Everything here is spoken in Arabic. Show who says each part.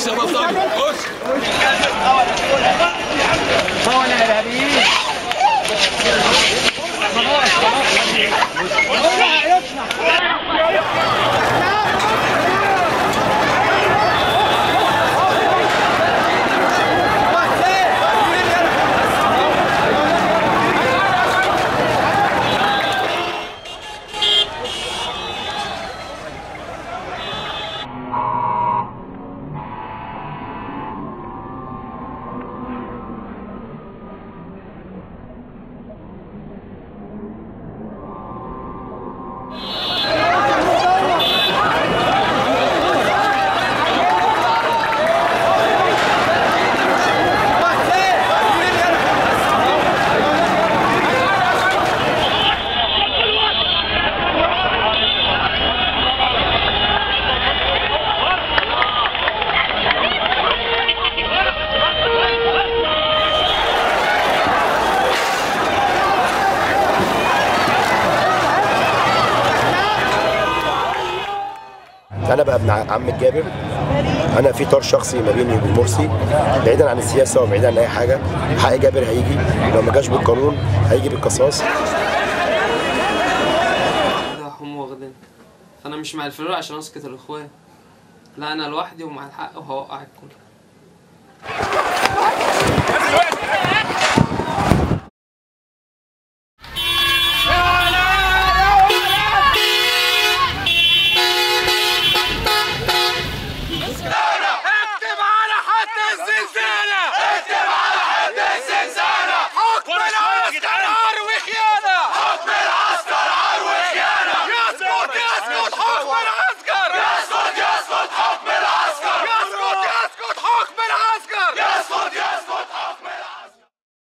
Speaker 1: خش يا بطل خش.
Speaker 2: هو انا ارهابيين.
Speaker 3: أنا بقى ابن عم جابر. أنا في طار شخصي ما بيني وبين مرسي، بعيدا عن السياسة وبعيدا عن أي حاجة. حق جابر هيجي، لو ما جاش بالقانون هيجي بالقصاص.
Speaker 4: هم واخدين، فأنا مش مع الفلول عشان أسكت الإخوان، لا أنا لوحدي ومع الحق وهوقع الكل.